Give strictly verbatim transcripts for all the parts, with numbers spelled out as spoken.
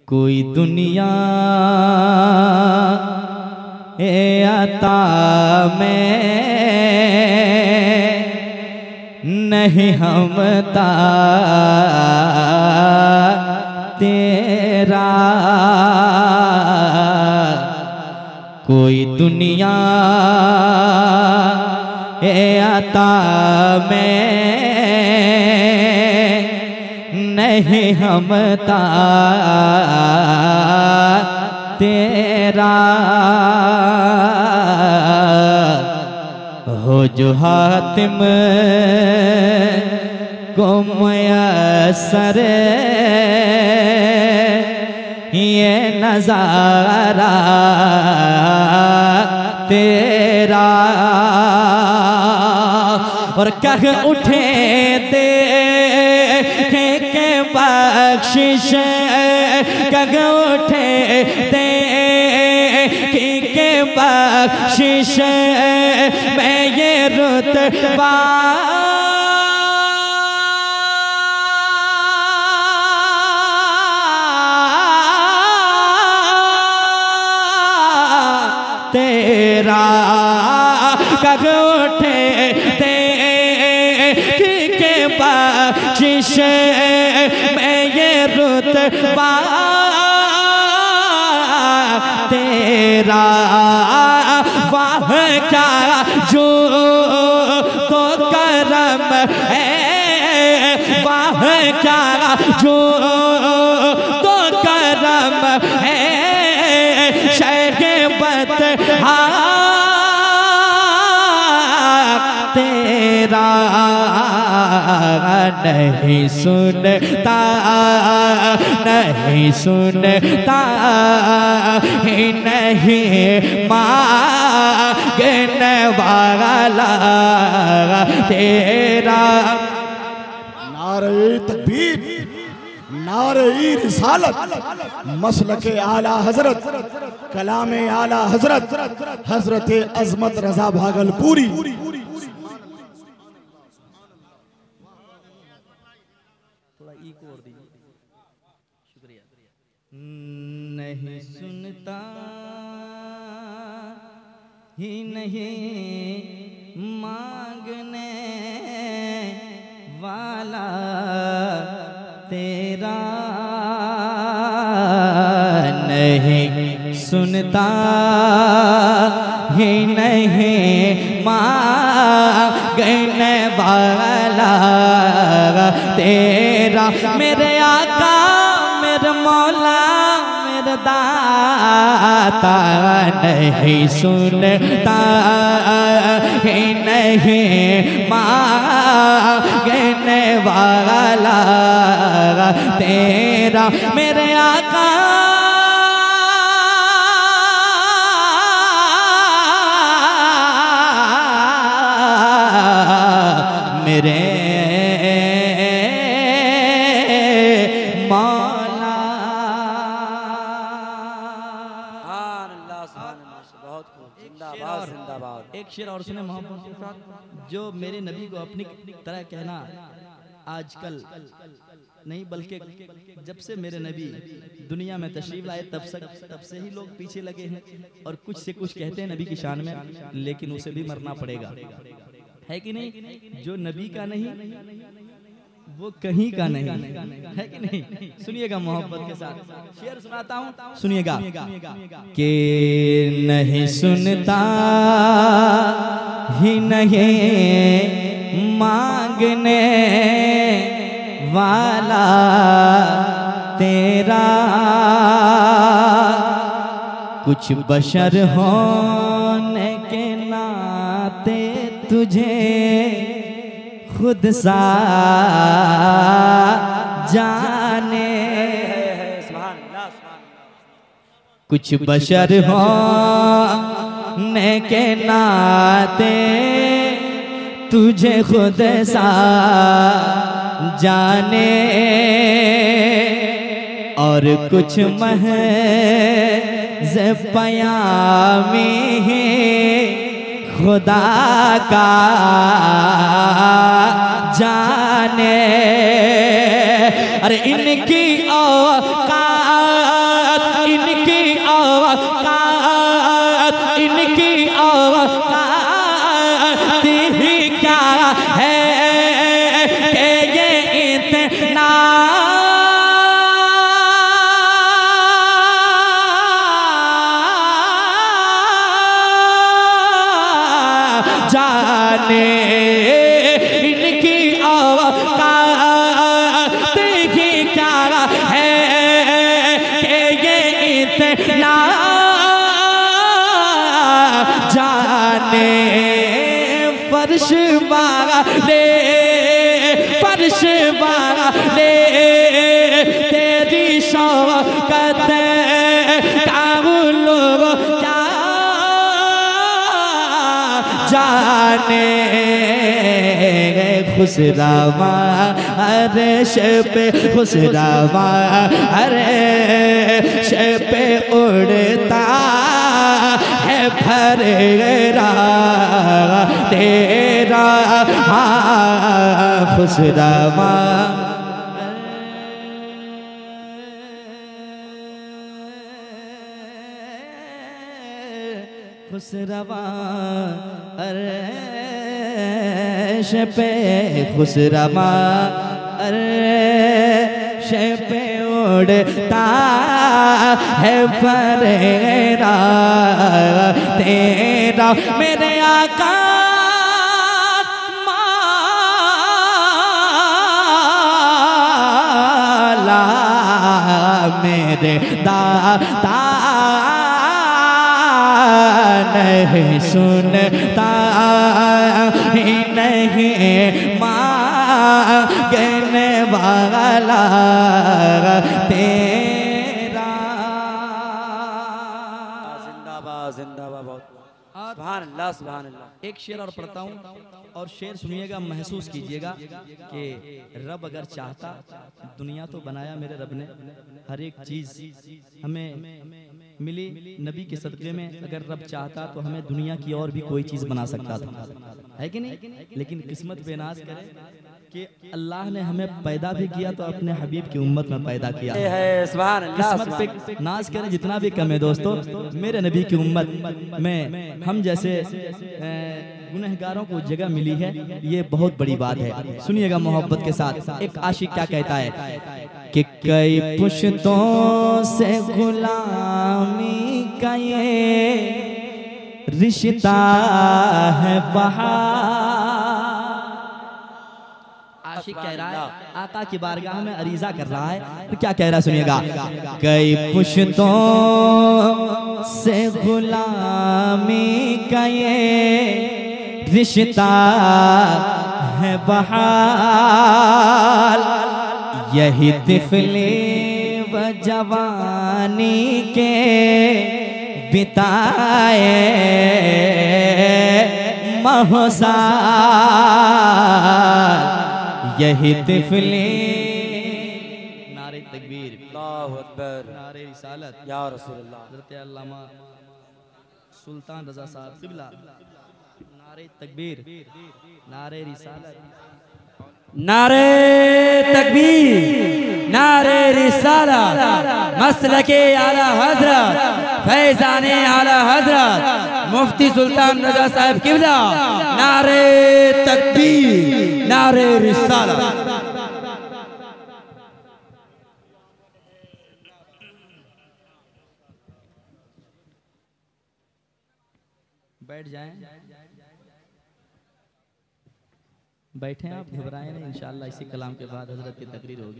कोई दुनिया ए आता में नहीं हमता तेरा, कोई दुनिया ए आता में नहीं हमता तेरा, हो जो हातिम को मयसर ये नजारा तेरा, और कह उठे दे के बख्शिश, कह उठे दे के बख्शिश मैं ये रुतबा तेरा, कग उठे दे के बख्शिश मैं ये रुतबा तेरा, वाह क्या जो तो करम है, वाह क्या जो तो करम है, शैबत हा तेरा, नहीं सुनता नहीं सुनता ही नहीं मांगने वाला तेरा। नारे तकबीर, नारे रिसालत, मसलके आला हजरत, कलामे आला हजरत, हजरत अजमत रजा भागलपुरी। नहीं सुनता ही नहीं मांगने वाला तेरा, नहीं सुनता ही नहीं मांगने वाला तेरा, मेरे आका मेरे मौला मेरे दाता, नहीं सुनता ही नहीं मांगने वाला तेरा, मेरे आका मेरे मौला। बहुत खूब, जिंदाबाद जिंदाबाद। एक शेर और सुने मोहब्बत के साथ, जो मेरे नबी को अपनी तरह कहना आजकल नहीं बल्कि जब से मेरे नबी दुनिया में तशरीफ लाए तब से तब से ही लोग पीछे लगे हैं, और कुछ से कुछ कहते हैं नबी की शान में, लेकिन उसे भी मरना पड़ेगा, है कि नहीं। जो नबी का नहीं वो कहीं का नहीं, है कि नहीं। सुनिएगा मोहब्बत के साथ शेर सुनाता हूँ, सुनिएगा कि नहीं सुनता ही नहीं मांगने वाला तेरा, कुछ बशर होने के नाते तुझे खुद सा जाने, कुछ बशर होने के नाते तुझे खुद सा जाने, और कुछ महज़ पयामी खुदा का जाने। अरे इनकी औकात इतना जाने फर्श वाले फर्श वाले तेरी शौकत का लोग क्या जाने खुसरावा अर्श पे खुसरावा अर्श पे उड़ता है फरेरा तेरा हाँ खुसरावा खुसरवा अर्श पे खुसरवा अर्श पे उड़ता है फरेरा तेरा मेरे आका माला मेरे दाता नहीं सुनता ही नहीं मांगने वाला तेरा जिंदाबाद जिंदाबाद बहुत सुभान अल्लाह सुभान अल्लाह। एक शेर और पढ़ता हूँ और शेर सुनिएगा, महसूस कीजिएगा कि रब अगर चाहता, दुनिया तो बनाया मेरे रब ने, हर एक चीज हमें मिली नबी के सदक़े में, अगर रब चाहता तो हमें दुनिया की और भी कोई चीज बना सकता था, है कि नहीं? लेकिन किस्मत बेनाज करे कि अल्लाह ने हमें पैदा भी किया तो अपने हबीब की उम्मत में पैदा किया है। सुभान अल्लाह किस्मत पे नाज करें जितना भी कम है दोस्तों, मेरे नबी की उम्मत में हम जैसे गुनहगारों को जगह मिली है, ये बहुत बड़ी बात है। सुनिएगा मोहब्बत के साथ, एक आशिक क्या कहता है कि कई पुश्तों से गुलामी का ये रिश्ता है बहार। आशिक कह रहा है, आका की बारगाह में अरीजा कर रहा है, तो क्या कह रहा है सुनिएगा, कई पुश्तों से गुलामी का ये रिश्ता है बहाल, यही तिफली व जवानी के बिताए महोसाल, यही तिफली नारे तकबीर अल्लाहु अकबर नारे रिसालत या रसूलुल्लाह हज़रत अल्लामा सुल्तान रज़ा साहब क़िबला, नारे तकबीर नारे रिसालत नारे तकबीर नारे रिसालत मसलके आला हजरत फैजाने आला हजरत मुफ्ती सुल्तान रज़ा साहब क़िबला, नारे तकबीर नारे रिसालत। बैठ जाएं, बैठे आप, घबराएं नहीं, इंशाअल्लाह इसी कलाम के बाद हजरत की तकरीर होगी।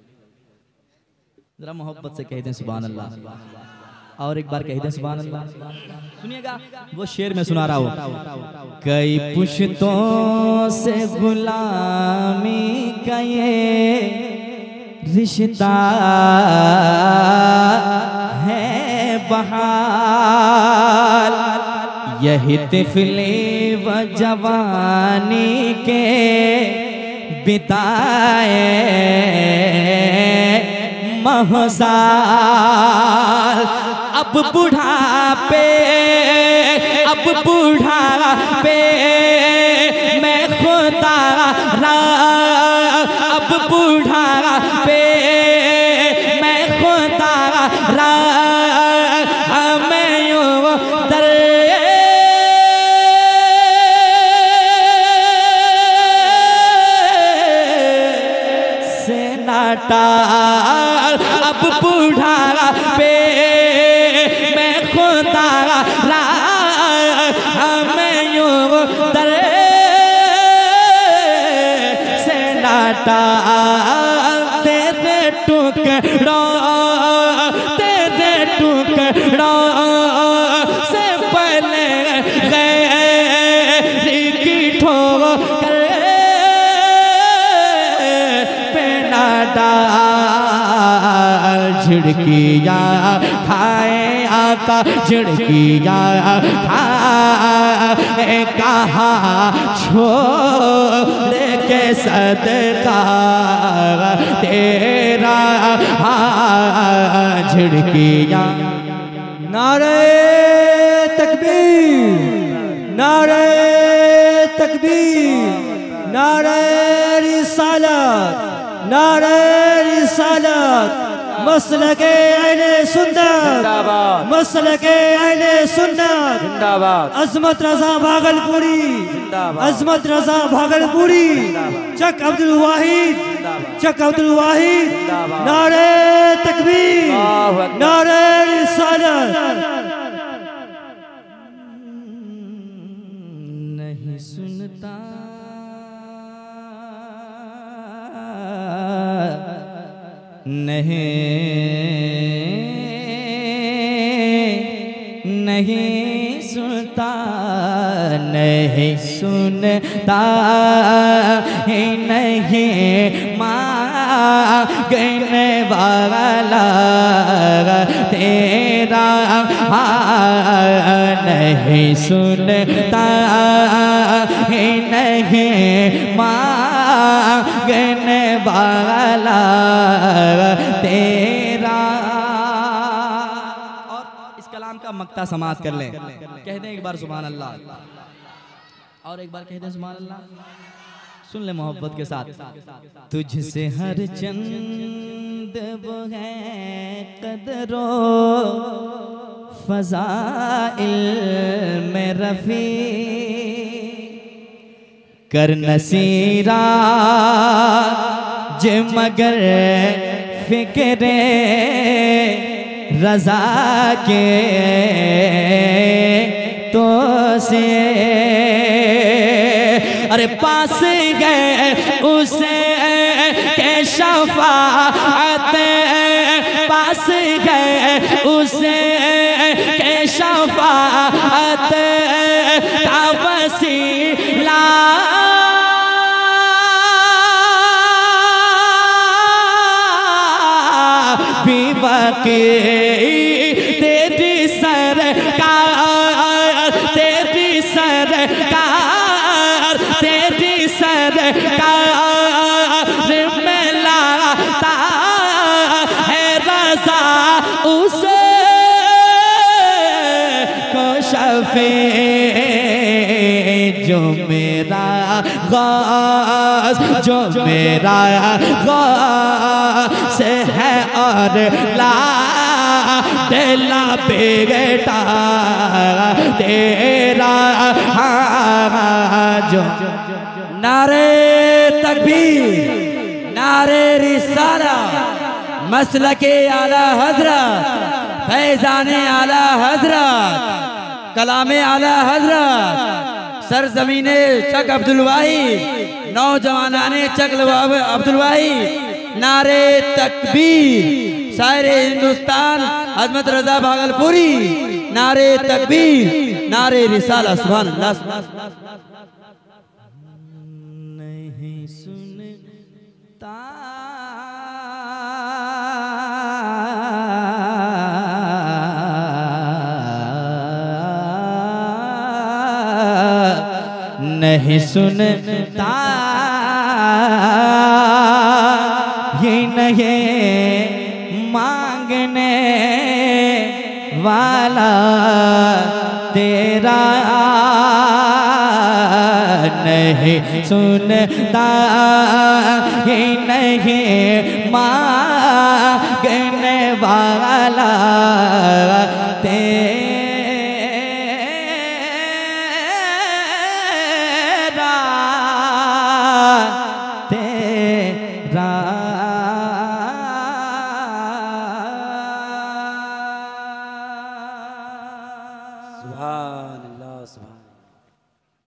जरा मोहब्बत से कह दें सुभान अल्लाह, और एक बार कह दें सुभान अल्लाह। सुनिएगा वो शेर में सुना रहा हूँ, कई पुश्तों से गुलामी का ये रिश्ता है बहाल, यही तिफली व जवानी के बिताए महोसाल, अब बुढ़ापे अब बुढ़ापे मैं खुदा रा, अब बुढ़ापे मैं खुदा रा, मैं यूं दर टाल, अब बुढ़ापे मैं खुदा रा, मैं यूं दर से नाटा, तेरे टुकड़ों तेरे टुकड़ों से पहले गैर की ठोकर पे ना डाल झिड़कियाँ खाए आका झिड़कियाँ खाए कहा छोड़ के सदका तेरा झिड़कियाँ। नारे तकबीर नारे तकबीर नारे रिसालत नारे रिसालत मसलके अहले सुन्नत मसलके अहले सुन्नत अजमत रजा भागलपुरी अजमत रजा भागलपुरी चक अब्दुल वाहिद चक अब्दुल वाहिद नारे तकबीर नारे रिसालत। नहीं सुनता नहीं नहीं सुनता नहीं सुनता नहीं मांगने वाला तेरा नहीं सुनता नहीं मांगने वाला तेरा। और इस कलाम का मक्ता समाप्त कर लें, कह दें एक बार सुभान अल्लाह और एक बार कह दें सुभान अल्लाह। सुन ले मोहब्बत के साथ। तुझसे हर चंद वो है कदरो फज़ाइल में रफ़ी कर नसीरा जे मगर फिक्रे रजा के तो से अरे पास गए उसे के शफाअत पास गए उसे के शफाअत का वसीला भी बाकी तेरी सरकार तेरी सरकार तेरी सरकार में लाता है रज़ा उसे को शफे जो मेरा गास जो मेरा गास है और ला दिला बेटा तेरा जो। नारे तकबीर नारे रिसाला मसलके आला हजरत फैजाने आला हजरत कलामे आला हजरत सरजमीने चक अब्दुल वाहिद नौजवानाने चक अब्दुल वाहिद नारे तकबीर सारे हिंदुस्तान अजमत रजा भागलपुरी नारे तकबीर नारे रिसाला सुभान अल्लाह। नहीं सुनता नहीं सुनता ये नहीं मांगने वाला तेरा नहीं सुनता ये नहीं मांगने वाला तेरा तेरा सुभान अल्लाह सुभान।